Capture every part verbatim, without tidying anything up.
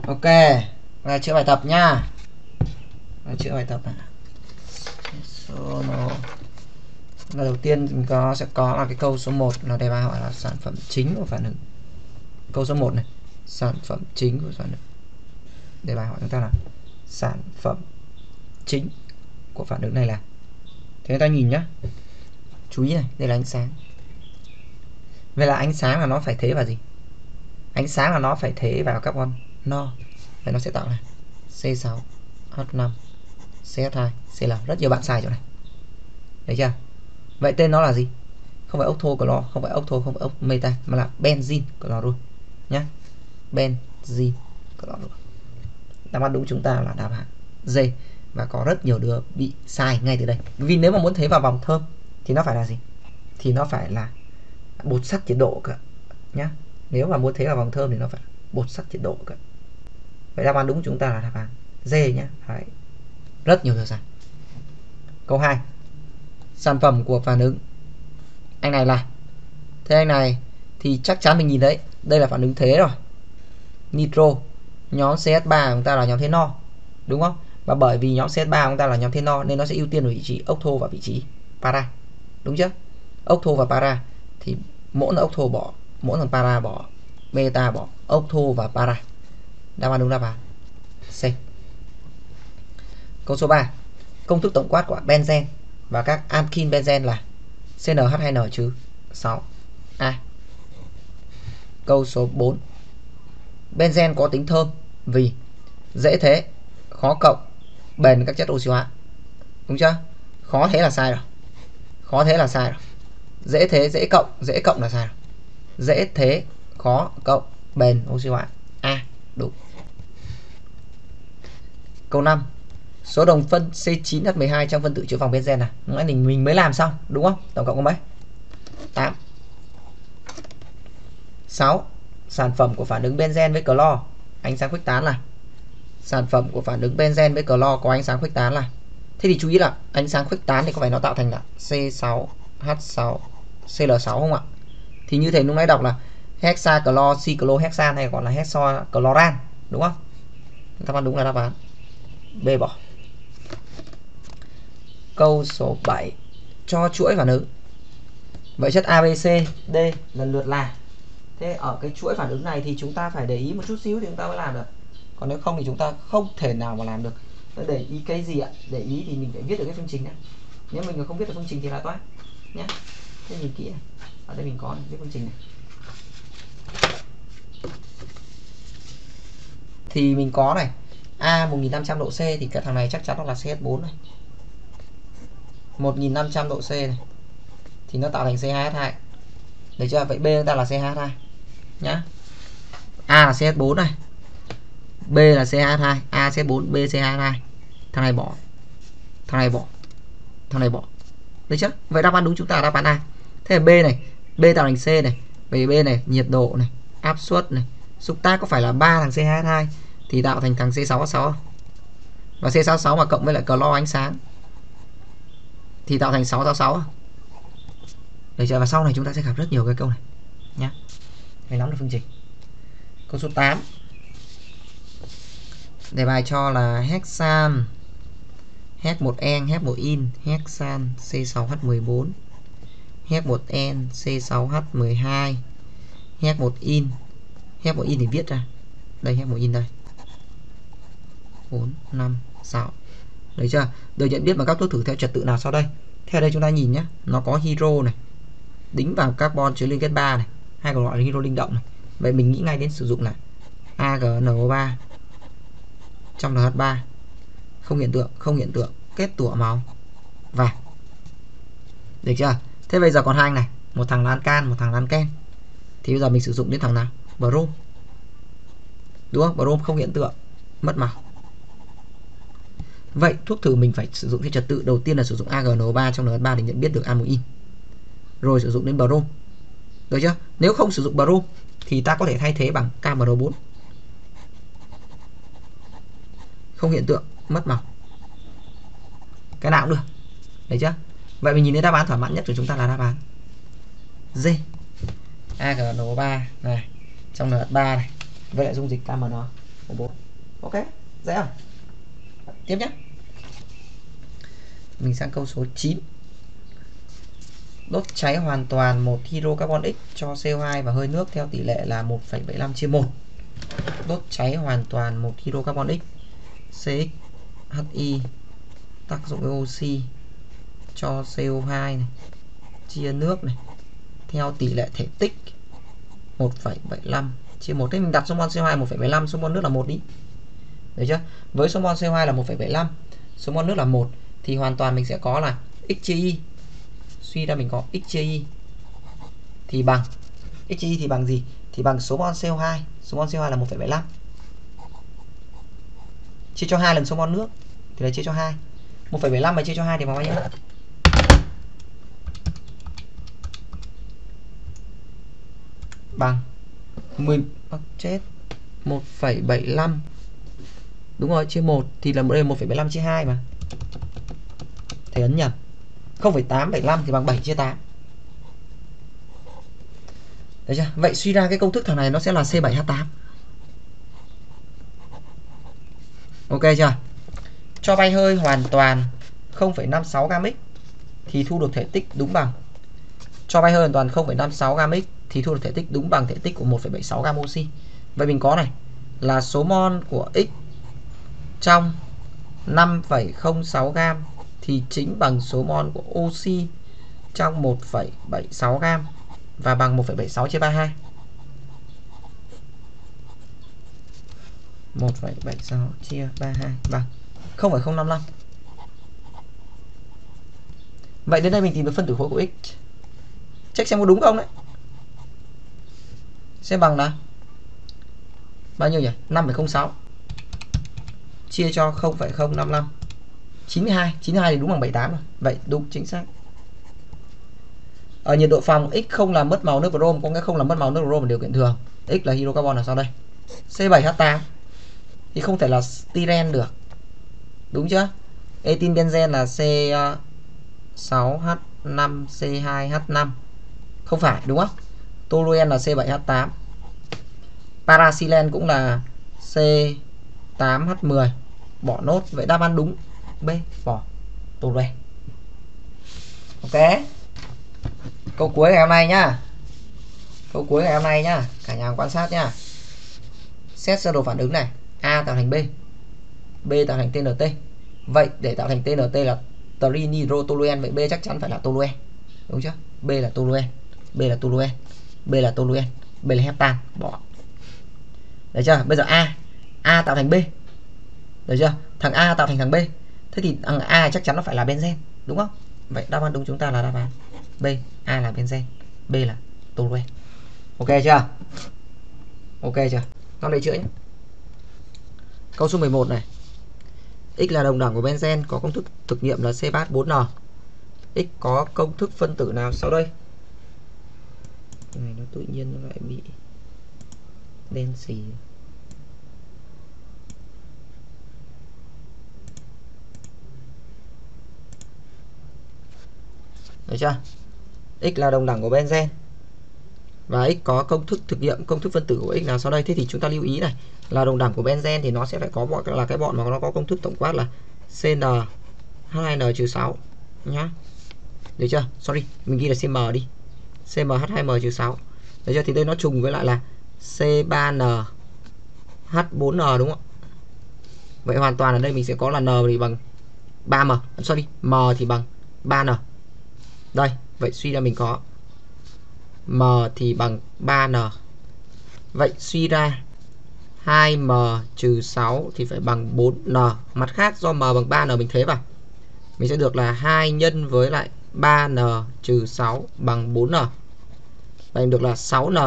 Ok, là chữa bài tập nha. Là chữa bài tập này. Số là đầu tiên mình có sẽ có là cái câu số một là đề bài hỏi là sản phẩm chính của phản ứng. Câu số một này, sản phẩm chính của phản ứng. Đề bài hỏi chúng ta là sản phẩm chính của phản ứng này là. Thế ta nhìn nhá. Chú ý này, đây là ánh sáng. Vậy là ánh sáng là nó phải thế vào gì? Ánh sáng là nó phải thế vào carbon no. Vậy nó sẽ tạo ra C sáu H năm C H hai Cl. Rất nhiều bạn sai chỗ này. Đấy chưa? Vậy tên nó là gì? Không phải octo clo, không phải octo, không phải octo meta, mà là benzene chlorua nhá. Benzene chlorua. Đáp án đúng chúng ta là đáp án D. Và có rất nhiều đứa bị sai ngay từ đây. Vì nếu mà muốn thấy vào vòng thơm thì nó phải là gì? Thì nó phải là bột sắc nhiệt độ cả nhá. Nếu mà muốn thấy vào vòng thơm thì nó phải bột sắc nhiệt độ cả. Vậy đáp án đúng chúng ta là đáp án D nhá. Đấy. Rất nhiều đứa sai. Câu hai. Sản phẩm của phản ứng anh này là. Thế anh này thì chắc chắn mình nhìn thấy đây là phản ứng thế rồi. Nitro, nhóm C H ba của chúng ta là nhóm thế no, đúng không? Và bởi vì nhóm C H ba của chúng ta là nhóm thế no nên nó sẽ ưu tiên ở vị trí octo và vị trí para, đúng chưa? Octo và para thì mỗi lần octo bỏ, mỗi lần para bỏ, beta bỏ, octo và para. Đáp án đúng đáp án C. Câu số ba. Công thức tổng quát của benzen và các alkene benzen là C N H hai N trừ sáu A. Câu số bốn. Benzen có tính thơm vì dễ thế, khó cộng, bền các chất oxy hóa. Đúng chưa? Khó thế là sai rồi. Khó thế là sai rồi. Dễ thế, dễ cộng, dễ cộng là sai rồi. Dễ thế, khó cộng, bền oxy hóa. A. Đúng. Câu năm. Số đồng phân C chín H mười hai trong phân tử chứa vòng benzen là. Nãy mình mình mới làm xong, đúng không? Tổng cộng có mấy? tám. sáu. Sản phẩm của phản ứng benzen với clo, ánh sáng khuếch tán là. Sản phẩm của phản ứng benzen với clo có ánh sáng khuếch tán là. Thế thì chú ý là ánh sáng khuếch tán thì có phải nó tạo thành là C sáu H sáu C L sáu không ạ? Thì như thế lúc nãy đọc là hexaclo, cyclohexan hay còn là hexacloran, đúng không? Đáp án đúng là đáp án B bỏ. Câu số bảy. Cho chuỗi phản ứng. Vậy chất A, B, C, D lần lượt là. Thế ở cái chuỗi phản ứng này thì chúng ta phải để ý một chút xíu thì chúng ta mới làm được. Còn nếu không thì chúng ta không thể nào mà làm được. Thế để ý cái gì ạ? Để ý thì mình phải viết được cái phương trình này. Nếu mình không viết được phương trình thì là toán nhé. Thế nhìn kỹ này. Ở đây mình có này, viết phương trình này. Thì mình có này, A một nghìn năm trăm độ C thì cái thằng này chắc chắn nó là C H bốn này. một nghìn năm trăm độ C này thì nó tạo thành C hai H hai. Được chưa? Vậy B chúng ta là C hai H hai nhá. A là C H bốn này, B là C hai H hai, A C H bốn, B C hai H hai. Thằng này bỏ, thằng này bỏ, thằng này bỏ. Được chưa? Vậy đáp án đúng chúng ta là đáp án A. Thế là B này, B tạo thành C này, vậy B này nhiệt độ này, áp suất này, xúc tác có phải là ba thằng C hai H hai thì tạo thành thằng C sáu H sáu không? Và C sáu H sáu mà cộng với lại clo ánh sáng thì tạo thành sáu sáu sáu. Được chưa? Và sau này chúng ta sẽ gặp rất nhiều cái câu này nhé. Hãy nắm được phương trình. Câu số tám. Đề bài cho là hexan H một N, H một in, hexan C sáu H mười bốn, H một N, C sáu H mười hai, H một in. H một in thì viết ra. Đây H một in đây. bốn, năm, sáu. Được chưa? Được nhận biết bằng các thuốc thử theo trật tự nào sau đây? Theo đây chúng ta nhìn nhé, nó có hydro này, đính vào carbon chứa liên kết ba này, hay còn gọi là hydro linh động này. Vậy mình nghĩ ngay đến sử dụng là A G N O ba trong N H ba. Không hiện tượng, không hiện tượng, kết tủa màu vàng. Được chưa? Thế bây giờ còn hai anh này, một thằng là alcan, một thằng là alken. Thì bây giờ mình sử dụng đến thằng nào? Brom. Đúng không? Brom không hiện tượng, mất màu. Vậy thuốc thử mình phải sử dụng theo trật tự. Đầu tiên là sử dụng A G N O ba trong N H ba để nhận biết được amoin, rồi sử dụng đến brom. Được chưa? Nếu không sử dụng brom thì ta có thể thay thế bằng K M N O bốn. Không hiện tượng, mất màu. Cái nào cũng được. Đấy chưa? Vậy mình nhìn thấy đáp án thỏa mãn nhất của chúng ta là đáp án D. A G N O ba này trong N H ba này với lại dung dịch K M N O bốn. Ok, dễ không? Tiếp nhé. Mình sang câu số chín. Đốt cháy hoàn toàn một hydrocarbon X cho C O hai và hơi nước theo tỷ lệ là một phẩy bảy lăm chia một. Đốt cháy hoàn toàn một hydrocarbon X C X H I tác dụng với oxy cho C O hai này chia nước này theo tỷ lệ thể tích một phẩy bảy lăm chia một. Thế mình đặt số mol C O hai một phẩy bảy lăm, số mol nước là một đi. Được chưa? Với số mol C O hai là một phẩy bảy lăm, số mol nước là một thì hoàn toàn mình sẽ có là x chia y. Suy ra mình có x chia y thì bằng x chia y thì bằng gì? Thì bằng số mol C O hai. Số mol C O hai là một phẩy bảy lăm. Chia cho hai lần số mol nước thì là chia cho hai. một phẩy bảy lăm mà chia cho hai thì bằng bao nhiêu? Bằng mười chết một phẩy bảy lăm. Đúng rồi, chia một thì là đây là một phẩy bảy lăm chia hai mà. Thầy ấn nhầm. không phẩy tám bảy lăm thì bằng bảy chia tám. Được chưa? Vậy suy ra cái công thức thằng này nó sẽ là C bảy H tám. Ok chưa? Cho bay hơi hoàn toàn không phẩy năm sáu gam X thì thu được thể tích đúng bằng. Cho bay hơi hoàn toàn không phẩy năm sáu gam X thì thu được thể tích đúng bằng thể tích của một phẩy bảy sáu gam oxy. Vậy mình có này là số mol của X trong năm phẩy không sáu gam thì chính bằng số mol của oxy trong một phẩy bảy sáu gam và bằng một phẩy bảy sáu chia ba mươi hai. một phẩy bảy sáu chia ba mươi hai bằng không phẩy không năm lăm. Vậy đến đây mình tìm được phân tử khối của X. Check xem có đúng không đấy. Xem bằng là bao nhiêu nhỉ? năm phẩy không sáu chia cho không phẩy không năm lăm. chín mươi hai. chín mươi hai thì đúng bằng bảy mươi tám rồi. Vậy đúng chính xác. Ở nhiệt độ phòng X không làm mất màu nước brom, có nghĩa không làm mất màu nước brom là điều kiện thường. X là hydrocarbon là sau đây. C bảy H tám thì không thể là styren được. Đúng chưa? Etin benzen là C sáu H năm C hai H năm. Không phải, đúng không? Toluen là C bảy H tám. Paraxylene cũng là C tám H mười. Bỏ nốt. Vậy đáp án đúng B, bỏ toluen. Ok. Câu cuối ngày hôm nay nhá. Câu cuối ngày hôm nay nhá. Cả nhà quan sát nhá. Xét sơ đồ phản ứng này. A tạo thành B, B tạo thành T N T. Vậy để tạo thành T N T là trinidrotoluen, vậy B chắc chắn phải là toluen. Đúng chưa? B là toluen, B là toluen, B là toluen, B là heptan, bỏ. Được chưa? Bây giờ A, A tạo thành B. Được chưa? Thằng A tạo thành thằng B. Thế thì thằng A chắc chắn nó phải là benzen, đúng không? Vậy đáp án đúng chúng ta là đáp án B, A là benzen, B là toluen. Ok chưa? Ok chưa? Con lấy chữa nhé. Câu số mười một này. X là đồng đẳng của benzen, có công thức thực nghiệm là C ba H bốn N. X có công thức phân tử nào sau đây? Cái này nó tự nhiên nó lại bị đen xì. Được chưa? X là đồng đẳng của benzen và X có công thức thực nghiệm công thức phân tử của X nào sau đây? Thế thì chúng ta lưu ý này, là đồng đẳng của benzen thì nó sẽ phải có bọn là cái bọn mà nó có công thức tổng quát là C N H hai N trừ sáu nhá. Được chưa? Sorry, mình ghi là C M đi. C M H hai M trừ sáu. Được chưa? Thì đây nó trùng với lại là C ba N H bốn N đúng không? Vậy hoàn toàn ở đây mình sẽ có là N thì bằng ba M, sorry, M thì bằng ba N. Đây, vậy suy ra mình có M thì bằng ba N. Vậy suy ra hai M trừ sáu thì phải bằng bốn N. Mặt khác do M bằng ba N mình thế vào, mình sẽ được là hai nhân với lại ba N trừ sáu bằng bốn N. Vậy được là sáu N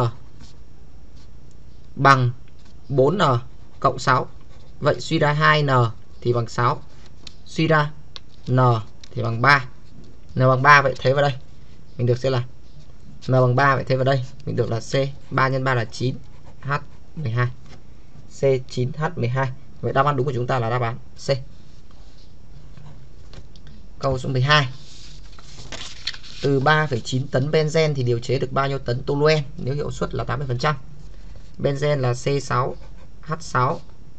bằng bốn N cộng sáu. Vậy suy ra hai N thì bằng sáu. Suy ra N thì bằng ba. N bằng ba, vậy thế vào đây mình được sẽ là N bằng ba, vậy thế vào đây mình được là C ba nhân ba là chín H mười hai. C chín H mười hai. Vậy đáp án đúng của chúng ta là đáp án C. Câu số mười hai. Từ ba phẩy chín tấn benzen thì điều chế được bao nhiêu tấn toluen nếu hiệu suất là tám mươi phần trăm? Benzen là C sáu H sáu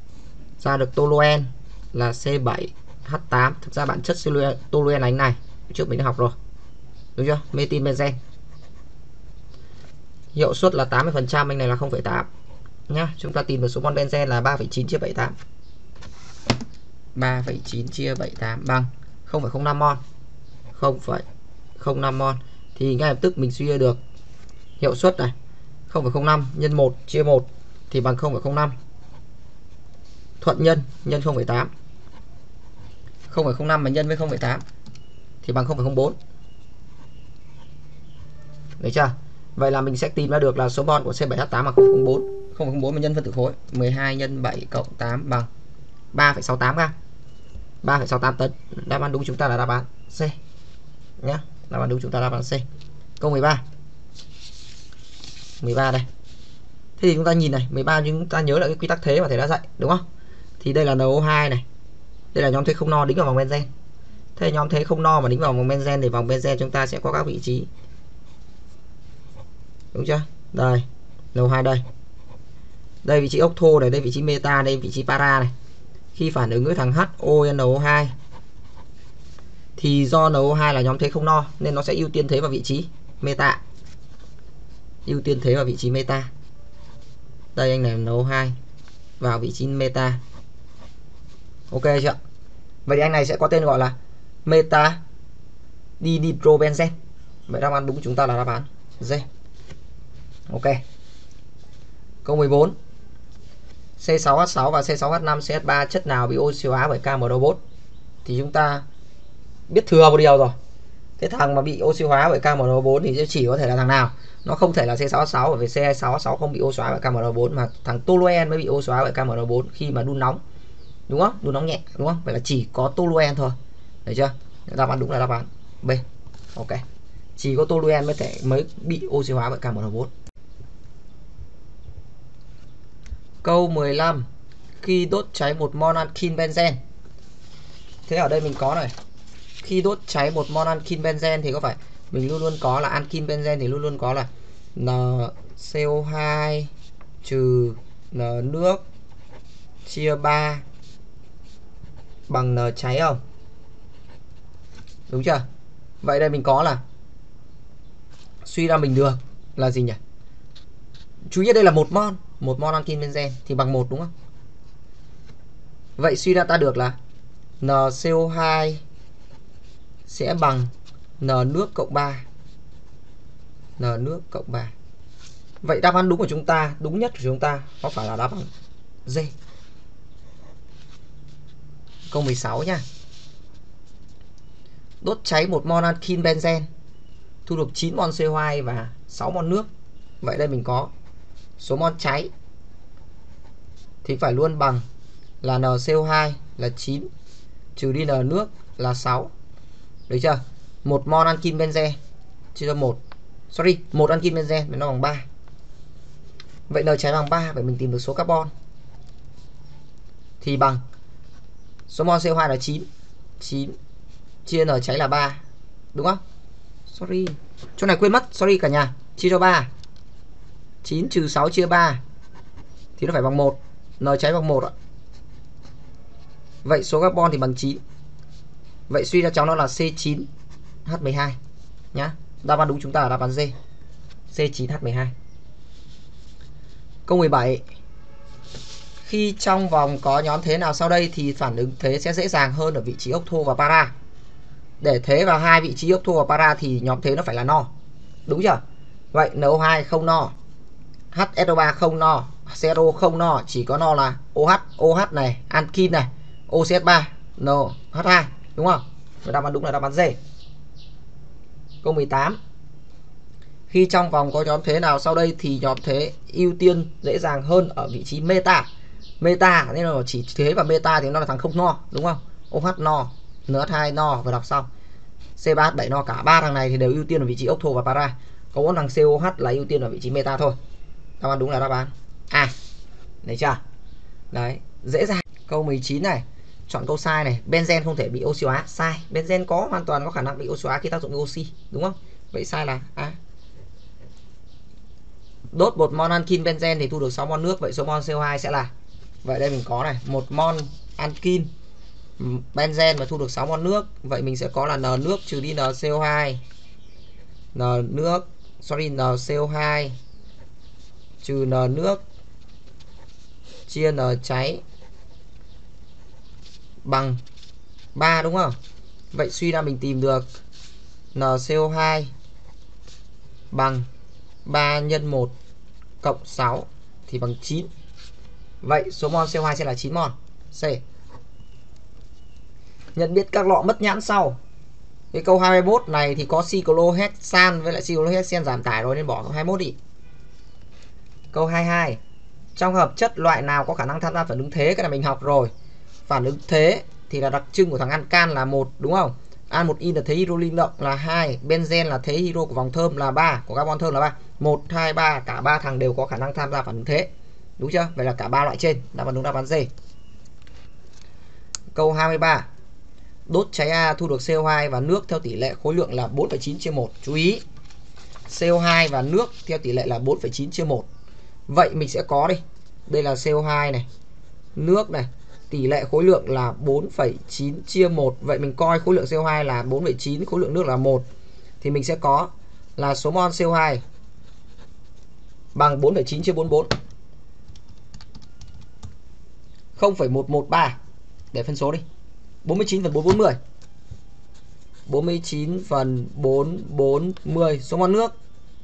ra được toluen là C bảy H tám. Thực ra bản chất toluen là anh này, trước mình đã học rồi, đúng chưa? Metin benzen. Hiệu suất là tám mươi phần trăm, anh này là không phẩy tám nhá. Chúng ta tìm được số mol benzen là ba phẩy chín chia bảy mươi tám. ba phẩy chín chia bảy mươi tám bằng không phẩy không năm mol. không phẩy không năm mol thì ngay lập tức mình suy ra được hiệu suất này, không phẩy không năm nhân một chia một thì bằng không phẩy không năm. Thuận nhân nhân không phẩy tám. không phẩy không năm mà nhân với không phẩy tám thì bằng không phẩy không bốn. Đấy chưa? Vậy là mình sẽ tìm ra được là số mol của C bảy H tám bằng không phẩy không bốn. không phẩy không bốn mà nhân phân tử khối, mười hai nhân bảy cộng tám bằng ba phẩy sáu tám gam. ba phẩy sáu tám tấn. Đáp án đúng chúng ta là đáp án C nhé. Đáp án đúng chúng ta là đáp án C. Câu mười ba. mười ba đây. Thế thì chúng ta nhìn này, mười ba chúng ta nhớ lại cái quy tắc thế mà thầy đã dạy, đúng không? Thì đây là N O hai này. Đây là nhóm thế không no đính vào vòng benzen. Thế nhóm thế không no mà đính vào vòng benzen thì vòng benzen chúng ta sẽ có các vị trí. Đúng chưa? Đây, N O hai đây. Đây vị trí ốc thô này, đây vị trí meta, đây vị trí para này. Khi phản ứng với thằng H O N O hai thì do N O hai là nhóm thế không no nên nó sẽ ưu tiên thế vào vị trí meta. Ưu tiên thế vào vị trí meta. Đây anh này N O hai vào vị trí meta. Ok chưa? Vậy thì anh này sẽ có tên gọi là meta dinitrobenzen. Vậy đáp án đúng chúng ta là đáp án D. Ok. Câu mười bốn. C sáu H sáu và C sáu H năm C H ba chất nào bị oxy hóa bởi K M O bốn? Thì chúng ta biết thừa một điều rồi. Cái thằng mà bị oxy hóa bởi K M O bốn thì chỉ có thể là thằng nào? Nó không thể là C sáu H sáu, bởi vì C sáu H sáu không bị oxy hóa bởi K M O bốn, mà thằng toluen mới bị oxy hóa bởi K M O bốn khi mà đun nóng. Đúng không? Đun nóng nhẹ, đúng không? Vậy là chỉ có toluen thôi. Được chưa? Đáp án đúng là đáp án B. Ok. Chỉ có toluen mới thể mới bị oxy hóa bởi K M O bốn. Câu mười lăm. Khi đốt cháy một mol alkene benzen. Thế ở đây mình có này. Khi đốt cháy một mol alkene benzen thì có phải mình luôn luôn có là alkene benzen thì luôn luôn có là N C O hai trừ N nước chia ba bằng N cháy không? Đúng chưa? Vậy đây mình có là suy ra mình được là gì nhỉ? Chú ý đây là một mol, một mol alkene benzen thì bằng một đúng không? Vậy suy ra ta được là N C O hai sẽ bằng N nước cộng ba. N nước cộng ba. Vậy đáp án đúng của chúng ta, đúng nhất của chúng ta có phải là đáp án D. Câu mười sáu nha. Đốt cháy một mol alkene benzen thu được chín mol C O hai và sáu mol nước. Vậy đây mình có số mol cháy thì phải luôn bằng là N C O hai là chín trừ đi N nước là sáu. Được chưa? một mol alkene benzen chia cho một. Sorry, một alkene benzen nó bằng ba. Vậy N cháy bằng ba, vậy mình tìm được số carbon thì bằng số mol C O hai là chín. chín chia N cháy là ba. Đúng không? Sorry. Chỗ này quên mất, sorry cả nhà. Chia cho ba. chín trừ sáu chia ba thì nó phải bằng một. N cháy bằng một ạ. Vậy số carbon thì bằng chín. Vậy suy ra cháu nó là C chín H mười hai nhá. Đáp án đúng chúng ta là đáp án D. C chín H mười hai. Câu mười bảy. Khi trong vòng có nhóm thế nào sau đây thì phản ứng thế sẽ dễ dàng hơn ở vị trí ốc thô và para. Để thế vào hai vị trí ốc thô và para thì nhóm thế nó phải là no. Đúng chưa? Vậy N O hai không no, H S O ba không no, C H O không no, chỉ có no là OH, OH này, alkene này, O C H ba, N H hai, đúng không? Và đáp án đúng là đáp án D. Câu mười tám. Khi trong vòng có nhóm thế nào sau đây thì nhóm thế ưu tiên dễ dàng hơn ở vị trí meta. Meta nên là chỉ thế và meta thì nó là thằng không no, đúng không? OH no, N H hai no và đọc xong. C ba H bảy no, cả ba thằng này thì đều ưu tiên ở vị trí ốc thô và para. Có một thằng C O H là ưu tiên ở vị trí meta thôi. Đáp án đúng là đáp án A. Đấy chưa? Đấy, dễ dàng. Câu mười chín này, chọn câu sai này. Benzen không thể bị oxy hóa. Sai. Benzen có hoàn toàn có khả năng bị oxy hóa khi tác dụng với oxy, đúng không? Vậy sai là A. Đốt một mol alkene benzen thì thu được sáu mol nước, vậy số mol C O hai sẽ là Vậy đây mình có này, một mol alkin benzen và thu được sáu mol nước. Vậy mình sẽ có là N nước trừ đi N C O hai. N nước, sorry, N C O hai trừ N nước chia N cháy bằng ba đúng không? Vậy suy ra mình tìm được N C O hai bằng ba nhân một cộng sáu thì bằng chín. Vậy số mol C O hai sẽ là chín mol. C. Nhận biết các lọ mất nhãn sau. Cái câu hai mươi mốt này thì có cyclohexan với lại cyclohexan giảm tải rồi nên bỏ câu hai mươi mốt đi. Câu hai mươi hai. Trong hợp chất loại nào có khả năng tham gia phản ứng thế? Cái này mình học rồi. Phản ứng thế thì là đặc trưng của thằng alcan là một đúng không? Almodin là thế hydro linh động là hai, benzen là thế hydro của vòng thơm là ba, của carbon thơm là ba. một, hai, ba, cả ba thằng đều có khả năng tham gia phản ứng thế. Đúng chưa? Vậy là cả ba loại trên, đáp án đúng đáp án D. Câu hai mươi ba. Đốt cháy A thu được C O hai và nước theo tỷ lệ khối lượng là bốn phẩy chín chia một. Chú ý, C O hai và nước theo tỷ lệ là bốn phẩy chín chia một. Vậy mình sẽ có đi. Đây là C O hai này, nước này, tỷ lệ khối lượng là bốn phẩy chín chia một. Vậy mình coi khối lượng C O hai là bốn phẩy chín, khối lượng nước là một. Thì mình sẽ có là số mol C O hai bằng bốn phẩy chín chia bốn mươi bốn. không phẩy một một ba. Để phân số đi. bốn mươi chín phần bốn bốn mươi. bốn mươi chín phần bốn bốn mươi. Số mol nước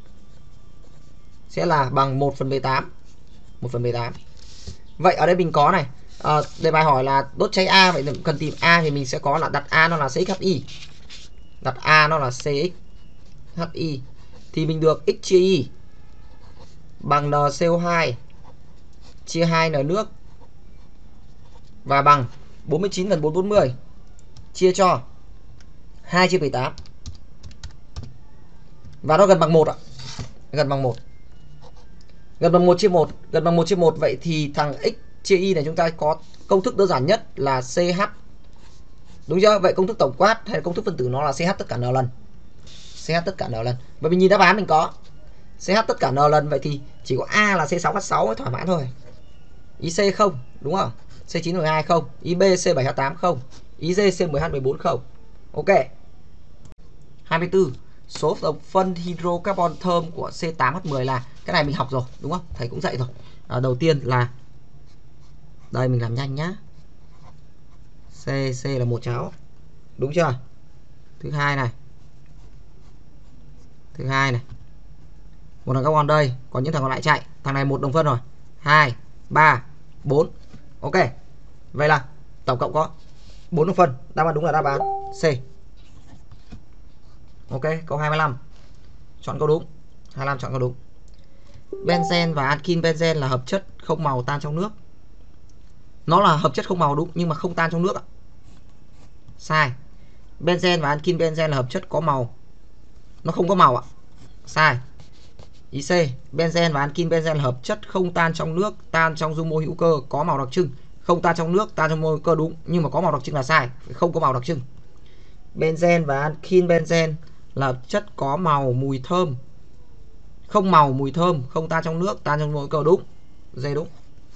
sẽ là bằng một phần mười tám. một phần mười tám. Vậy ở đây mình có này, à, đề bài hỏi là đốt cháy A, vậy cần tìm A thì mình sẽ có là đặt A nó là C X H I. Đặt A nó là C X H I thì mình được X chia Y bằng N C O hai chia hai N nước và bằng bốn mươi chín phần bốn bốn mươi chia cho hai chia mười tám. Và nó gần bằng một ạ. Gần bằng một. Gần bằng một chia một, gần bằng một chia một. Vậy thì thằng X chia Y này chúng ta có công thức đơn giản nhất là C H. Đúng chưa? Vậy công thức tổng quát hay là công thức phân tử nó là C H tất cả N lần. C H tất cả N lần. Và mình nhìn đáp án mình có C H tất cả N lần. Vậy thì chỉ có A là C sáu H sáu mới thỏa mãn thôi. Ý C không, đúng không? C chín mười hai không. Ý B C bảy H tám không. Ý D C mười H mười bốn không. Ok. hai mươi tư. Số độc phân hydrocarbon thơm của C tám H mười là, cái này mình học rồi đúng không? Thầy cũng dạy rồi. À, đầu tiên là đây mình làm nhanh nhá. C C là một cháu. Đúng chưa? Thứ hai này. Thứ hai này. Một thằng carbon đây, còn những thằng còn lại chạy. Thằng này một đồng phân rồi. hai, ba, bốn. Ok. Vậy là tổng cộng có bốn đồng phân. Đáp án đúng là đáp án C. Ok, câu hai mươi lăm. Chọn câu đúng. hai mươi lăm chọn câu đúng. Benzen và alkin benzen là hợp chất không màu tan trong nước. Nó là hợp chất không màu đúng, nhưng mà không tan trong nước ạ. Sai. Benzen và alkin benzen là hợp chất có màu. Nó không có màu ạ. Sai. Ý C. Benzen và alkin benzen là hợp chất không tan trong nước, tan trong dung môi hữu cơ, có màu đặc trưng. Không tan trong nước, tan trong môi hữu cơ đúng, nhưng mà có màu đặc trưng là sai. Không có màu đặc trưng. Benzen và alkin benzen là hợp chất có màu mùi thơm. Không màu mùi thơm, không tan trong nước, tan trong môi hữu cơ đúng. D đúng.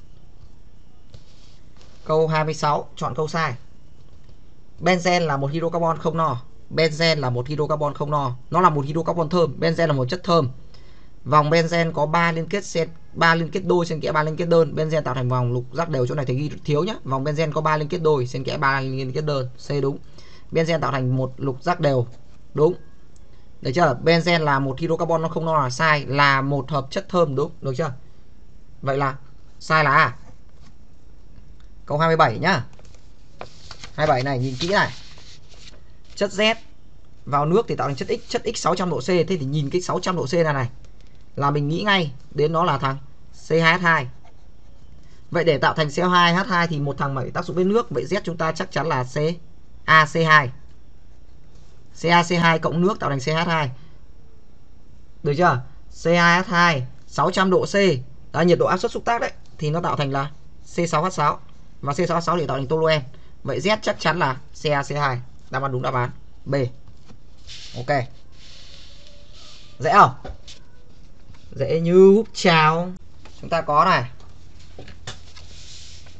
Câu hai mươi sáu, chọn câu sai. Benzen là một hydrocarbon không no. Benzen là một hydrocarbon không no. Nó là một hydrocarbon thơm. Benzen là một chất thơm. Vòng benzen có ba liên kết xen ba liên kết đôi xen kẽ ba liên kết đơn. Benzen tạo thành vòng lục giác đều, chỗ này thầy ghi thiếu nhá. Vòng benzen có ba liên kết đôi xen kẽ ba liên kết đơn. C đúng. Benzen tạo thành một lục giác đều. Đúng. Được chưa? Benzen là một hydrocarbon nó không no là sai, là một hợp chất thơm đúng. Được chưa? Vậy là sai là A. Câu hai mươi bảy nhá. hai mươi bảy này nhìn kỹ này. Chất Z vào nước thì tạo thành chất X, chất X sáu trăm độ C. Thế thì nhìn cái sáu trăm độ C này này là mình nghĩ ngay đến nó là thằng C hai H hai. Vậy để tạo thành C O hai H hai thì một thằng phải tác dụng với nước. Vậy Z chúng ta chắc chắn là C A C hai. C A C hai cộng nước tạo thành C H hai. Được chưa? C hai H hai sáu trăm độ C. Đó, nhiệt độ áp suất xúc tác đấy. Thì nó tạo thành là C sáu H sáu. Và C sáu H sáu thì tạo thành toluen. Vậy Z chắc chắn là C A C hai. Đáp án đúng đáp án B. Ok. Dễ không? Dễ như húp cháo. Chúng ta có này.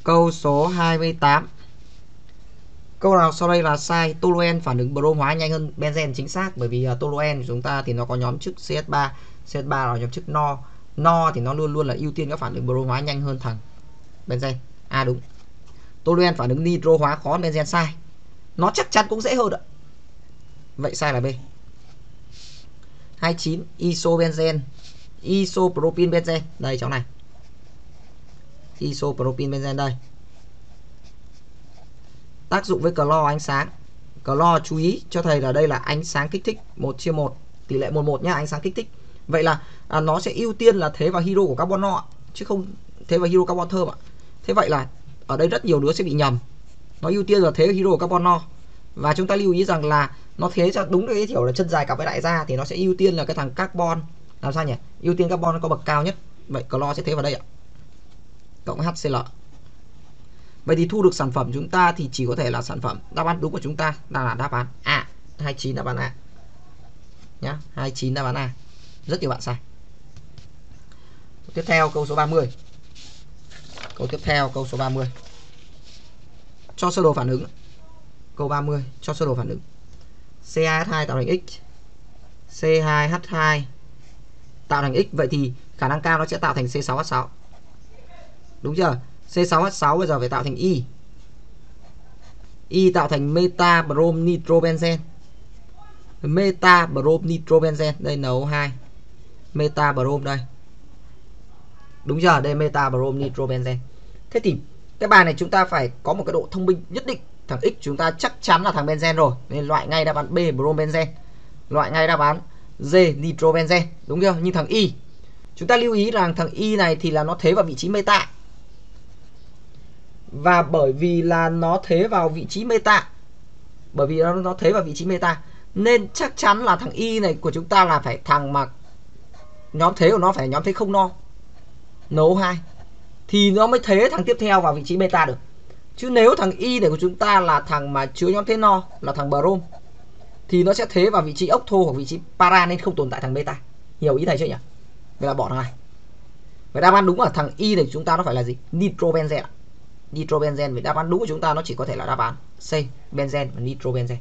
Câu số hai mươi tám. Câu nào sau đây là sai? Toluen phản ứng brom hóa nhanh hơn benzen. Chính xác, bởi vì uh, toluen của chúng ta thì nó có nhóm chức xê ét ba. xê ét ba là nhóm chức no. No thì nó luôn luôn là ưu tiên các phản ứng brom hóa nhanh hơn thằng benzen. À đúng. Toluen phản ứng nitro hóa khó hơn benzen. Sai. Nó chắc chắn cũng dễ hơn ạ. Vậy sai là B. hai mươi chín. Isobenzen. Isopropyl benzen. Đây cháu này. Isopropyl benzen đây. Tác dụng với clo ánh sáng. Clo chú ý cho thầy là đây là ánh sáng kích thích một chia một, tỷ lệ một một nhá, ánh sáng kích thích. Vậy là à, nó sẽ ưu tiên là thế vào hydro của carbon no chứ không thế vào hydro carbon thơm ạ. Thế vậy là ở đây rất nhiều đứa sẽ bị nhầm. Nó ưu tiên là thế vào hydro của carbon no. Và chúng ta lưu ý rằng là nó thế cho đúng cái kiểu là chân dài cặp với đại gia thì nó sẽ ưu tiên là cái thằng carbon. Làm sao nhỉ? Ưu tiên carbon nó có bậc cao nhất. Vậy clo sẽ thế vào đây ạ. Cộng hát xê lờ. Vậy thì thu được sản phẩm chúng ta thì chỉ có thể là sản phẩm. Đáp án đúng của chúng ta đang là đáp án A. hai mươi chín đáp án A nhá. hai mươi chín đáp án A. Rất nhiều bạn sai. Tiếp theo câu số ba mươi. Câu tiếp theo câu số ba mươi. Cho sơ đồ phản ứng. Câu ba mươi cho sơ đồ phản ứng. xê hai hát hai tạo thành X, xê hai hát hai tạo thành X. Vậy thì khả năng cao nó sẽ tạo thành xê sáu hát sáu. Đúng chưa? xê sáu hát sáu bây giờ phải tạo thành Y. Y tạo thành meta brom nitrobenzen. Meta brom nitrobenzen. Đây en o hai. Meta brom đây. Đúng chưa? Đây meta brom nitrobenzen. Thế thì cái bài này chúng ta phải có một cái độ thông minh nhất định. Thằng X chúng ta chắc chắn là thằng benzen rồi, nên loại ngay đáp án B brom benzen. Loại ngay đáp án D nitrobenzen. Đúng chưa? Nhưng thằng Y, chúng ta lưu ý rằng thằng Y này thì là nó thế vào vị trí meta. Và bởi vì là nó thế vào vị trí meta, bởi vì nó, nó thế vào vị trí meta, nên chắc chắn là thằng Y này của chúng ta là phải thằng mà nhóm thế của nó phải nhóm thế không no, en o hai, thì nó mới thế thằng tiếp theo vào vị trí beta được. Chứ nếu thằng Y này của chúng ta là thằng mà chứa nhóm thế no, là thằng brom, thì nó sẽ thế vào vị trí ốc thô hoặc vị trí para, nên không tồn tại thằng beta. Hiểu ý thầy chưa nhỉ? Vậy là bỏ thằng này. Vậy đáp án đúng là thằng Y này của chúng ta nó phải là gì? Nitrobenzen. Nitrobenzen. Vậy đáp án đúng của chúng ta nó chỉ có thể là đáp án C, benzen và nitrobenzen.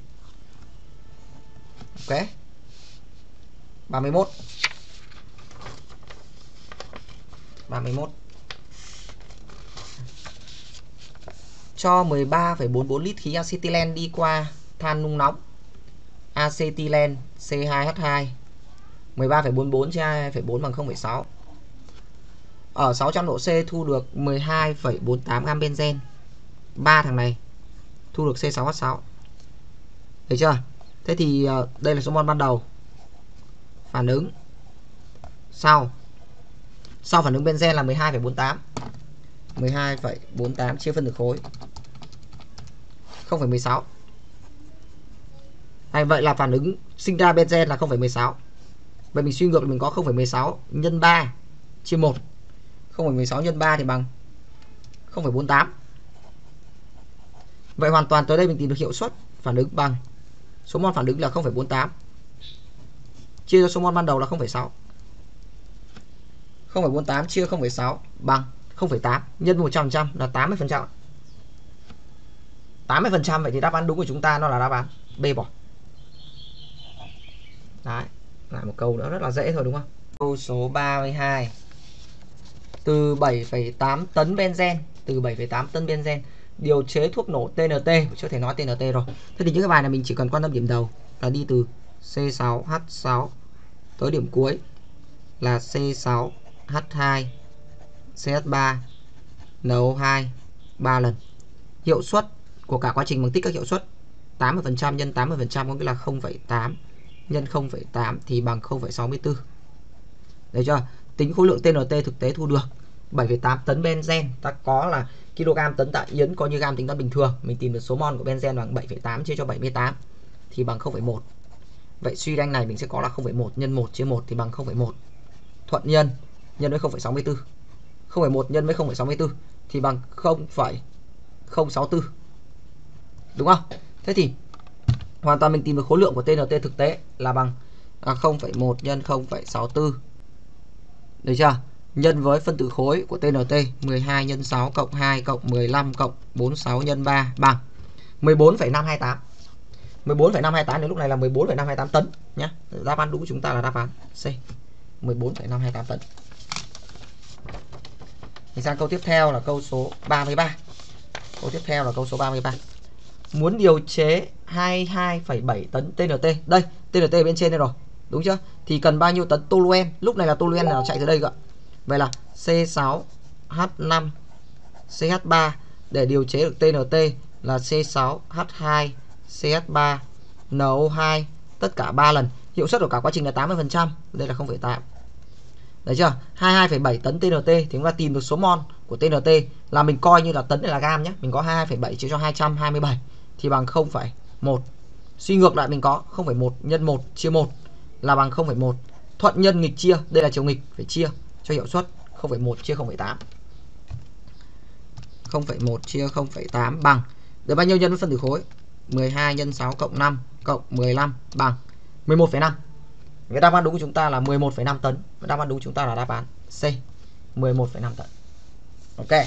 Ok. ba mươi mốt. ba mươi mốt. Cho mười ba phẩy bốn mươi bốn lít khí acetylen đi qua than nung nóng. Acetylen xê hai hát hai mười ba phẩy bốn mươi bốn chia hai phẩy bốn bằng không phẩy sáu. Ở sáu trăm độ C thu được mười hai phẩy bốn mươi tám gam benzen. Ba thằng này thu được xê sáu hát sáu. Thấy chưa? Thế thì uh, đây là số mol ban đầu. Phản ứng sau. Sau phản ứng benzen là mười hai phẩy bốn mươi tám. mười hai phẩy bốn mươi tám chia phân tử khối không phẩy mười sáu. Hay vậy là phản ứng sinh ra benzen là không phẩy mười sáu. Vậy mình suy ngược mình có không phẩy mười sáu nhân ba chia một. không phẩy mười sáu nhân ba thì bằng không phẩy bốn mươi tám. Vậy hoàn toàn tới đây mình tìm được hiệu suất phản ứng bằng số mol phản ứng là không phẩy bốn mươi tám chia cho số mol ban đầu là không phẩy sáu. không phẩy bốn mươi tám chia không phẩy sáu bằng không phẩy tám nhân một trăm phần trăm là tám mươi phần trăm. tám mươi phần trăm. Vậy thì đáp án đúng của chúng ta nó là đáp án B bỏ. Đấy, lại một câu nữa rất là dễ thôi đúng không? Câu số ba mươi hai. Từ bảy phẩy tám tấn benzen, từ bảy phẩy tám tấn benzen điều chế thuốc nổ tê en tê, chưa thể nói tê en tê rồi. Thế thì những cái bài này mình chỉ cần quan tâm điểm đầu là đi từ xê sáu hát sáu tới điểm cuối là xê sáu hát hai xê hát ba en o hai ba lần. Hiệu suất của cả quá trình bằng tích các hiệu suất tám mươi phần trăm nhân tám mươi phần trăm có nghĩa là không phẩy tám nhân không phẩy tám thì bằng không phẩy sáu mươi tư. Được chưa? Tính khối lượng tê en tê thực tế thu được bảy phẩy tám tấn benzen, ta có là kg tấn tạ yến coi như gam tính toán bình thường, mình tìm được số mol của benzen bằng bảy phẩy tám chia cho bảy mươi tám thì bằng không phẩy một. Vậy suy ra này mình sẽ có là không phẩy một nhân một chia một thì bằng không phẩy một. Thuận nhân nhân với không phẩy sáu mươi tư. không phẩy một nhân với không phẩy sáu mươi tư thì bằng không phẩy không sáu tư. Đúng không? Thế thì hoàn toàn mình tìm được khối lượng của tê en tê thực tế là bằng à, không phẩy một nhân không phẩy sáu tư. Được chưa? nhân với phân tử khối của tê en tê mười hai nhân sáu cộng hai cộng mười lăm cộng bốn mươi sáu nhân ba bằng mười bốn phẩy năm hai tám. mười bốn phẩy năm hai tám đến lúc này là mười bốn phẩy năm hai tám tấn nhé. Đáp án đúng của chúng ta là đáp án C, mười bốn phẩy năm hai tám tấn. Thì sang câu tiếp theo là câu số ba mươi ba. Câu tiếp theo là câu số ba mươi ba. Muốn điều chế hai mươi hai phẩy bảy tấn tê en tê. Đây, tê en tê bên trên đây rồi. Đúng chưa? Thì cần bao nhiêu tấn toluen? Lúc này là toluen là nó chạy từ đây cơ. Vậy là xê sáu H năm xê hát ba để điều chế được tê en tê là xê sáu H hai xê hát ba en o hai tất cả ba lần. Hiệu suất của cả quá trình là tám mươi phần trăm. Đây là không phẩy tám. Đấy chưa? hai mươi hai phẩy bảy tấn tê en tê thì chúng ta tìm được số mol của tê en tê là mình coi như là tấn này là gam nhé. Mình có hai mươi hai phẩy bảy chia cho hai trăm hai mươi bảy thì bằng không phẩy một. Suy ngược lại mình có không phẩy một nhân một chia một là bằng không phẩy một. Thuận nhân nghịch chia, đây là chiều nghịch phải chia cho hiệu suất không phẩy một chia không phẩy tám. không phẩy một chia không phẩy tám bằng được bao nhiêu nhân với phân tử khối? mười hai nhân sáu cộng năm cộng mười lăm bằng mười một phẩy năm. Cái đáp án đúng của chúng ta là mười một phẩy năm tấn. Và đáp án đúng của chúng ta là đáp án C, mười một phẩy năm tấn. Ok.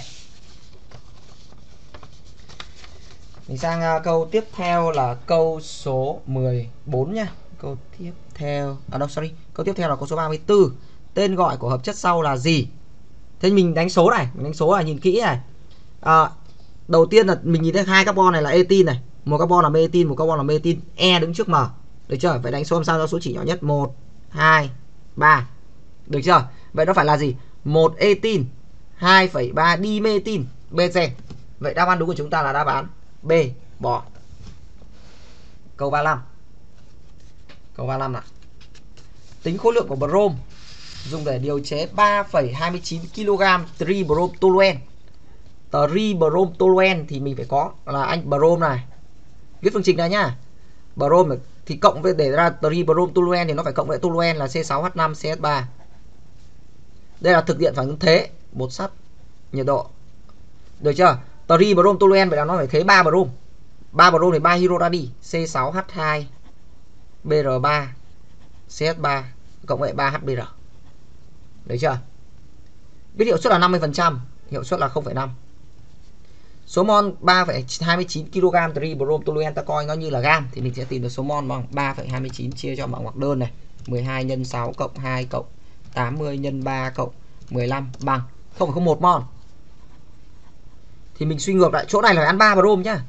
Mình sang uh, câu tiếp theo là câu số mười bốn nha. Câu tiếp theo à đâu sorry, câu tiếp theo là câu số ba mươi tư. Tên gọi của hợp chất sau là gì? Thế mình đánh số này, mình đánh số này nhìn kỹ này. À, đầu tiên là mình nhìn thấy hai carbon này là etin này, một carbon là metin, một carbon là metin, E đứng trước M. Được chưa? Phải đánh số làm sao cho số chỉ nhỏ nhất. một, hai, ba. Được chưa? Vậy nó phải là gì? một etin, hai phẩy ba dimetin, benzene. Vậy đáp án đúng của chúng ta là đáp án B, bỏ. Câu ba mươi lăm. Câu ba mươi lăm nào. Tính khối lượng của brom dùng để điều chế ba phẩy hai mươi chín ki lô gam tribrom toluen. Tribrom toluen thì mình phải có là anh brom này. Viết phương trình này nhá. Brom thì cộng với để ra tribrom toluen thì nó phải cộng với toluen là xê sáu H năm xê hát ba. Đây là thực điện phản ứng thế, bột sắt, nhiệt độ. Được chưa? Tribrom toluen vậy là nó phải thế ba brom. ba brom thì ba hydro ra đi, xê sáu H hai bê rờ ba xê hát ba cộng với ba H bê rờ. Được chưa? Biết hiệu suất là năm mươi phần trăm, hiệu suất là không phẩy năm. Số mol ba phẩy hai mươi chín ki lô gam tribrom toluen ta coi nó như là gam thì mình sẽ tìm được số mol bằng ba phẩy hai mươi chín chia cho bằng ngoặc đơn này, mười hai nhân sáu cộng hai cộng tám mươi nhân ba cộng mười lăm bằng không phẩy không một mol. Thì mình suy ngược lại, chỗ này là phải ăn ba brom nhá.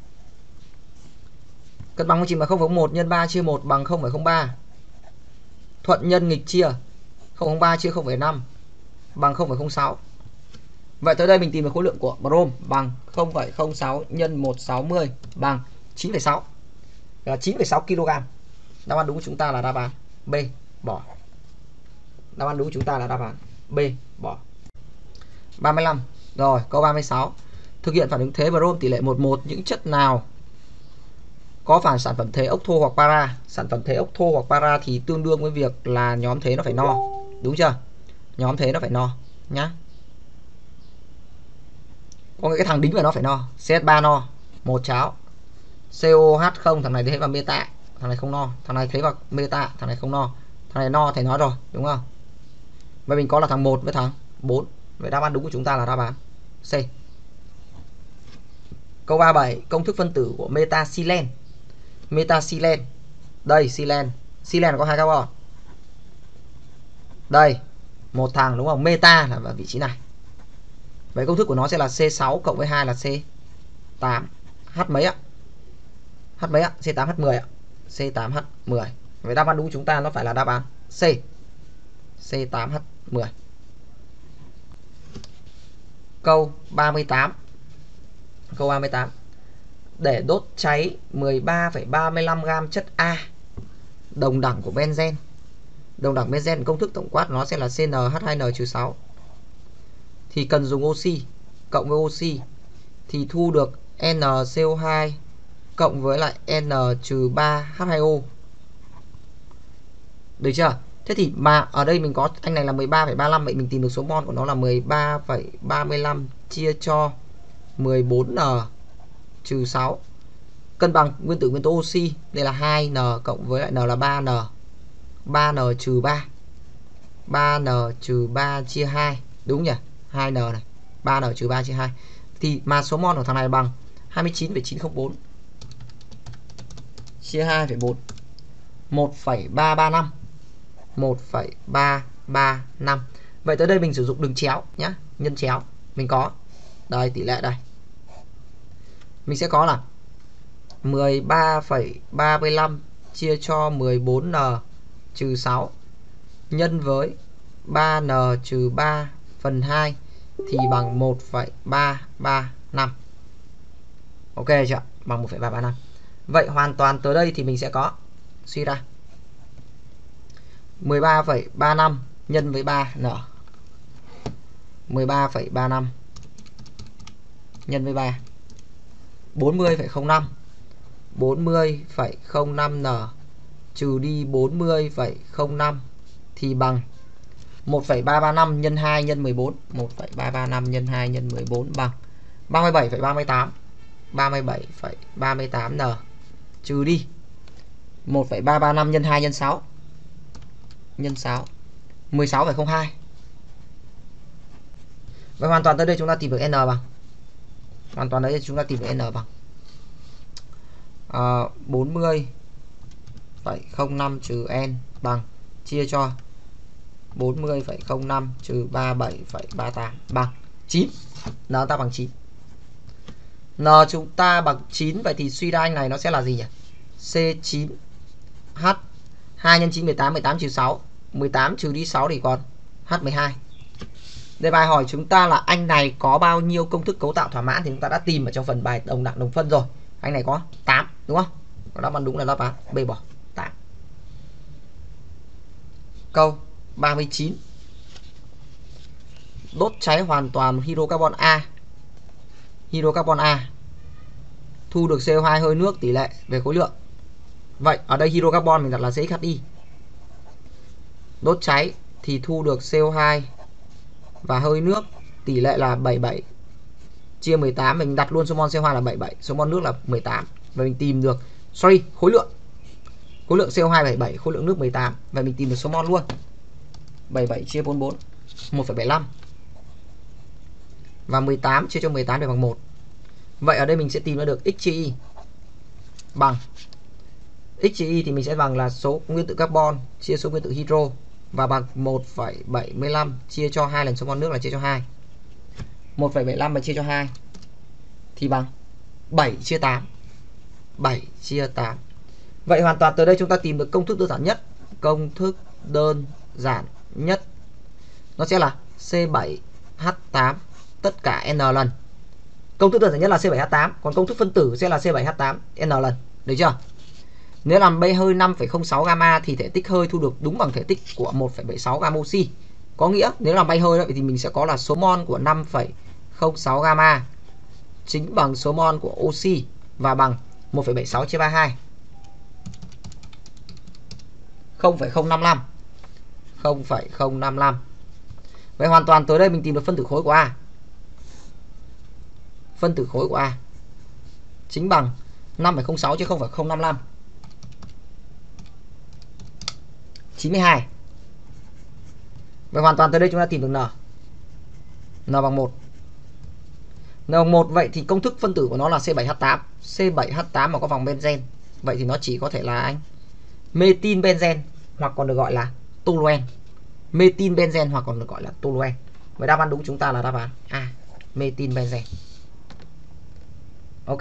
Cân bằng quy trình là không phẩy không một nhân ba chia một bằng không phẩy không ba. Thuận nhân nghịch chia không phẩy không ba chia không phẩy năm bằng không phẩy không sáu. Vậy tới đây mình tìm được khối lượng của brom bằng không phẩy không sáu nhân một trăm sáu mươi bằng chín phẩy sáu. Là chín phẩy sáu ki lô gam. Đáp án đúng của chúng ta là đáp án B, bỏ. Đáp án đúng của chúng ta là đáp án B, bỏ. ba mươi lăm. Rồi, câu ba mươi sáu. Thực hiện phản ứng thế brom tỷ lệ một một, những chất nào có phản sản phẩm thế ốc thô hoặc para? Sản phẩm thế ốc thô hoặc para thì tương đương với việc là nhóm thế nó phải no. Đúng chưa? Nhóm thế nó phải no nhá. Có cái thằng đính vào nó phải no. xê hát ba no, một cháo. xê o hát không, thằng này thế vào meta, thằng này không no. Thằng này thế vào meta, thằng này không no. Thằng này no thầy nói rồi, đúng không? Vậy mình có là thằng một với thằng bốn. Vậy đáp án đúng của chúng ta là đáp án C. Câu ba mươi bảy. Công thức phân tử của metaxylen. Metaxylen. Đây, xylen. Xylen có hai carbon. Đây, một thằng đúng không? Meta là ở vị trí này. Vậy công thức của nó sẽ là xê sáu cộng với hai là xê tám H mấy ạ? H mấy ạ? xê tám H mười ạ. xê tám H mười. Vậy đáp án đúng của chúng ta nó phải là đáp án C, xê tám H mười. Câu ba mươi tám. Câu ba mươi tám. Để đốt cháy mười ba phẩy ba mươi lăm gam chất A đồng đẳng của benzen. Đồng đẳng benzen công thức tổng quát nó sẽ là xê en H hai N trừ sáu. Thì cần dùng oxy cộng với oxy thì thu được N C O hai cộng với lại N trừ ba H hai O. Được chưa? Thế thì mà ở đây mình có anh này là mười ba phẩy ba mươi lăm, vậy mình tìm được số mol của nó là mười ba phẩy ba mươi lăm chia cho mười bốn N trừ sáu. Cân bằng nguyên tử nguyên tố oxy, đây là hai N cộng với lại N là ba N. ba N trừ ba. ba N trừ ba chia hai. Đúng nhỉ? hai N này. ba N trừ ba chia hai. Thì mà số mol của thằng này bằng hai mươi chín phẩy chín không bốn chia hai phẩy bốn. một phẩy ba ba năm. một phẩy ba ba năm. Vậy tới đây mình sử dụng đường chéo nhá, nhân chéo. Mình có đây tỷ lệ đây. Mình sẽ có là mười ba phẩy ba mươi lăm chia cho mười bốn N trừ sáu nhân với ba N trừ ba phần hai thì bằng một phẩy ba ba năm. Ok chưa? Bằng một phẩy ba ba năm. Vậy hoàn toàn tới đây thì mình sẽ có suy ra mười ba phẩy ba năm nhân với ba N. mười ba phẩy ba năm nhân với ba. bốn mươi phẩy không năm. bốn mươi phẩy không năm N trừ đi bốn mươi phẩy không năm thì bằng một phẩy ba ba năm nhân hai nhân mười bốn. một phẩy ba ba năm nhân hai nhân mười bốn bằng ba mươi bảy phẩy ba mươi tám. ba mươi bảy phẩy ba mươi tám N trừ đi một phẩy ba ba năm nhân hai nhân sáu. Nhân sáu. mười sáu phẩy không hai. Vậy hoàn toàn tới đây chúng ta tìm được N bằng. Hoàn toàn đấy chúng ta tìm được N bằng à, bốn mươi phẩy không năm trừ N bằng chia cho bốn mươi phẩy không năm trừ ba mươi bảy phẩy ba mươi tám bằng chín. N ta bằng chín. N chúng ta bằng chín. Vậy thì suy ra anh này nó sẽ là gì nhỉ? C chín H hai nhân chín mười tám. mười tám trừ sáu. mười tám trừ đi sáu thì còn H mười hai. Đề bài hỏi chúng ta là anh này có bao nhiêu công thức cấu tạo thỏa mãn thì chúng ta đã tìm ở trong phần bài đồng đẳng đồng phân rồi. Anh này có tám đúng không? Đáp án đúng là đáp án B bỏ tám. Câu ba mươi chín. Đốt cháy hoàn toàn hydrocarbon A. Hydrocarbon A thu được C O hai hơi nước tỷ lệ về khối lượng. Vậy ở đây hydrocarbon mình đặt là C X H I. Đốt cháy thì thu được C O hai và hơi nước tỷ lệ là bảy mươi bảy chia mười tám. Mình đặt luôn số mol C O hai là bảy mươi bảy, số mol nước là mười tám. Và mình tìm được sorry khối lượng. Khối lượng C O hai bảy mươi bảy, khối lượng nước mười tám. Và mình tìm được số mol luôn. bảy mươi bảy chia bốn mươi bốn một phẩy bảy mươi lăm. Và mười tám chia cho mười tám để bằng một. Vậy ở đây mình sẽ tìm ra được X chia Y bằng X chia Y thì mình sẽ bằng là số nguyên tử carbon chia số nguyên tử hydro và bằng một phẩy bảy mươi lăm chia cho hai lần số mol nước là chia cho hai. một phẩy bảy mươi lăm mà chia cho hai thì bằng bảy chia tám. bảy chia tám. Vậy hoàn toàn từ đây chúng ta tìm được công thức đơn giản nhất. Công thức đơn giản nhất nó sẽ là C bảy H tám tất cả n lần. Công thức đơn giản nhất là C bảy H tám, còn công thức phân tử sẽ là C bảy H tám n lần. Được chưa? Nếu làm bay hơi năm phẩy không sáu gamma thì thể tích hơi thu được đúng bằng thể tích của một phẩy bảy mươi sáu gam oxy. Có nghĩa nếu làm bay hơi thì mình sẽ có là số mol của năm phẩy không sáu gamma chính bằng số mol của oxy và bằng một phẩy bảy mươi sáu chia ba mươi hai. không phẩy không năm lăm. không phẩy không năm lăm. Vậy hoàn toàn tới đây mình tìm được phân tử khối của A. Phân tử khối của A chính bằng năm phẩy không sáu chia không phẩy không năm lăm. chín mươi hai. Vậy hoàn toàn tới đây chúng ta tìm được N. N bằng một. N bằng một. Vậy thì công thức phân tử của nó là C bảy H tám. C bảy H tám mà có vòng benzen. Vậy thì nó chỉ có thể là anh metin benzen hoặc còn được gọi là toluen. Metin benzen hoặc còn được gọi là toluen. Vậy đáp án đúng chúng ta là đáp án A, metin benzen. Ok.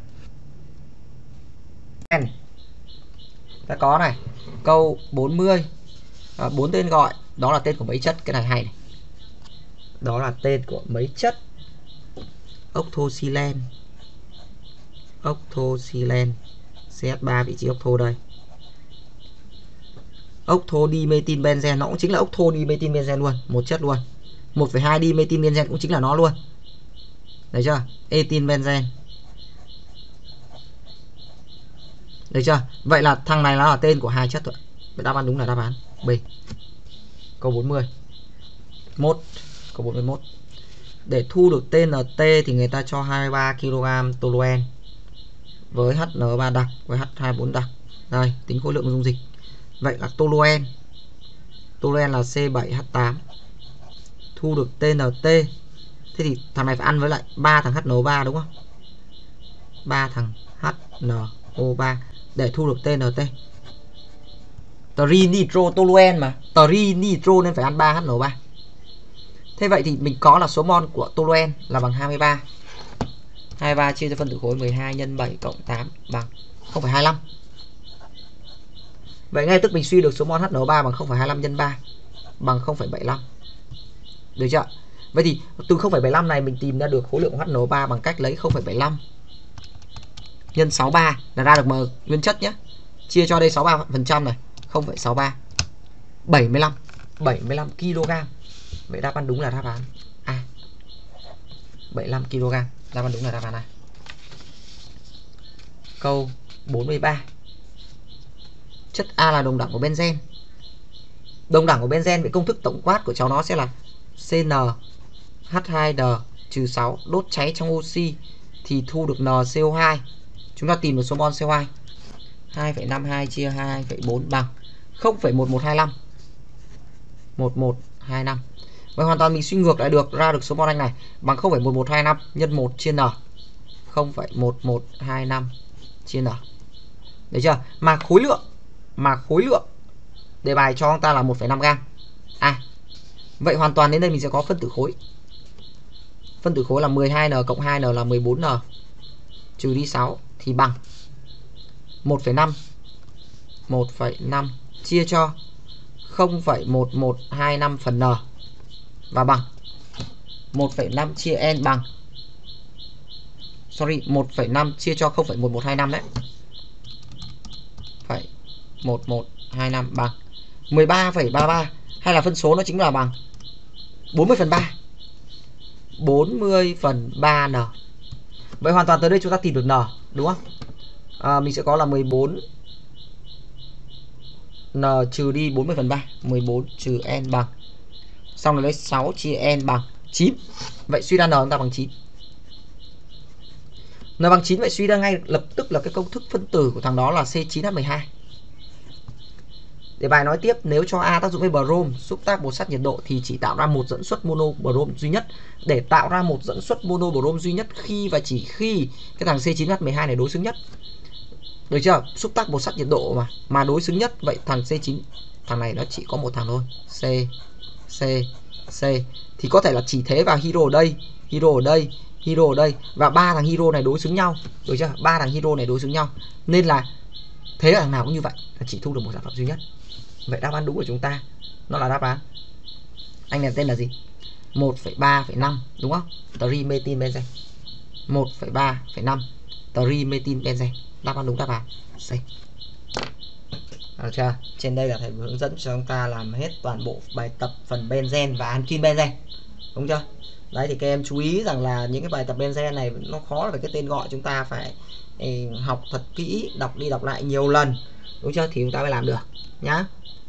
Ta có này, câu bốn mươi. À, bốn tên gọi, đó là tên của mấy chất, cái này hay này. Đó là tên của mấy chất. Octosilen. Octosilen. C H ba vị trí octo đây. Octodimethyl benzen nó cũng chính là octodimethyl benzen luôn, một chất luôn. một phẩy hai dimethyl benzen cũng chính là nó luôn. Được chưa? Ethyl benzen. Được chưa? Vậy là thằng này nó là tên của hai chất rồi. Vậy đáp án đúng là đáp án B. Câu bốn mươi. Mốt. Câu bốn mươi mốt. Để thu được T N T thì người ta cho hai mươi ba ki lô gam toluen với H N ba đặc với H hai mươi bốn đặc. Đây, tính khối lượng dung dịch. Vậy là toluen toluen là C bảy H tám, thu được T N T. Thế thì thằng này phải ăn với lại ba thằng H N O ba đúng không? ba thằng H N O ba để thu được T N T. Tri nitro toluen mà, tri nitro nên phải ăn ba H N O ba. Thế vậy thì mình có là số mol của toluen là bằng hai mươi ba. hai mươi ba chia cho phân tử khối mười hai nhân bảy cộng tám bằng không phẩy hai mươi lăm. Vậy ngay tức mình suy được số mol H N O ba bằng không phẩy hai mươi lăm nhân ba bằng không phẩy bảy mươi lăm. Được chưa? Vậy thì từ không phẩy bảy mươi lăm này mình tìm ra được khối lượng của H N O ba bằng cách lấy không phẩy bảy mươi lăm nhân sáu mươi ba là ra được m nguyên chất nhé. Chia cho đây sáu mươi ba phần trăm này, không phẩy sáu mươi ba. bảy mươi lăm, bảy mươi lăm ki lô gam. Vậy đáp án đúng là đáp án A. bảy mươi lăm ki lô gam. Đáp án đúng là đáp án A. Câu bốn mươi ba. Chất A là đồng đẳng của benzen. Đồng đẳng của benzen với công thức tổng quát của cháu nó sẽ là C N H hai D trừ sáu đốt cháy trong oxy thì thu được N C O hai. Chúng ta tìm được số mol C O hai. hai phẩy năm mươi hai chia hai phẩy bốn bằng không phẩy một một hai lăm. một một hai năm. Vậy hoàn toàn mình suy ngược lại được ra được số mol anh này bằng không phẩy một một hai năm nhân một chia N. không phẩy một một hai năm chia N. Được chưa? Mà khối lượng mà khối lượng đề bài cho chúng ta là một phẩy năm gam. À, vậy hoàn toàn đến đây mình sẽ có phân tử khối. Phân tử khối là mười hai N cộng hai N là mười bốn N trừ đi sáu thì bằng một phẩy năm. một phẩy năm chia cho không phẩy một một hai năm phần N và bằng một phẩy năm chia N bằng sorry một phẩy năm chia cho không phẩy một một hai năm đấy. Phẩy một một hai năm bằng mười ba phẩy ba mươi ba, hay là phân số nó chính là bằng bốn mươi phần ba. bốn mươi phần ba N. Vậy hoàn toàn tới đây chúng ta tìm được N đúng không? À, mình sẽ có là mười bốn N trừ đi bốn mươi phần ba, mười bốn trừ N bằng, xong rồi lấy sáu chia N bằng chín. Vậy suy ra N chúng ta bằng chín. N bằng chín, vậy suy ra ngay lập tức là cái công thức phân tử của thằng đó là C chín H mười hai. Để bài nói tiếp, nếu cho A tác dụng với brom xúc tác bột sắt nhiệt độ thì chỉ tạo ra một dẫn xuất mono brom duy nhất. Để tạo ra một dẫn xuất mono brom duy nhất khi và chỉ khi cái thằng C chín H mười hai này đối xứng nhất. Được chưa? Xúc tác bột sắt nhiệt độ mà mà đối xứng nhất, vậy thằng C chín, thằng này nó chỉ có một thằng thôi. C C C thì có thể là chỉ thế vào hydro ở đây, hydro ở đây, hydro ở đây và ba thằng hydro này đối xứng nhau. Được chưa? Ba thằng hydro này đối xứng nhau. Nên là thế là thằng nào cũng như vậy, là chỉ thu được một sản phẩm duy nhất. Vậy đáp án đúng của chúng ta nó là đáp án, anh này tên là gì? một phẩy ba phẩy năm đúng không? Trimethyl benzen. một phẩy ba phẩy năm trimethyl benzen. Đáp án đúng đáp án C. Được chưa? Trên đây là thầy hướng dẫn cho chúng ta làm hết toàn bộ bài tập phần benzen và alkyl benzen. Đúng chưa? Đấy thì các em chú ý rằng là những cái bài tập benzen này nó khó về cái tên gọi, chúng ta phải học thật kỹ, đọc đi đọc lại nhiều lần. Đúng chưa? Thì chúng ta mới làm được nhá.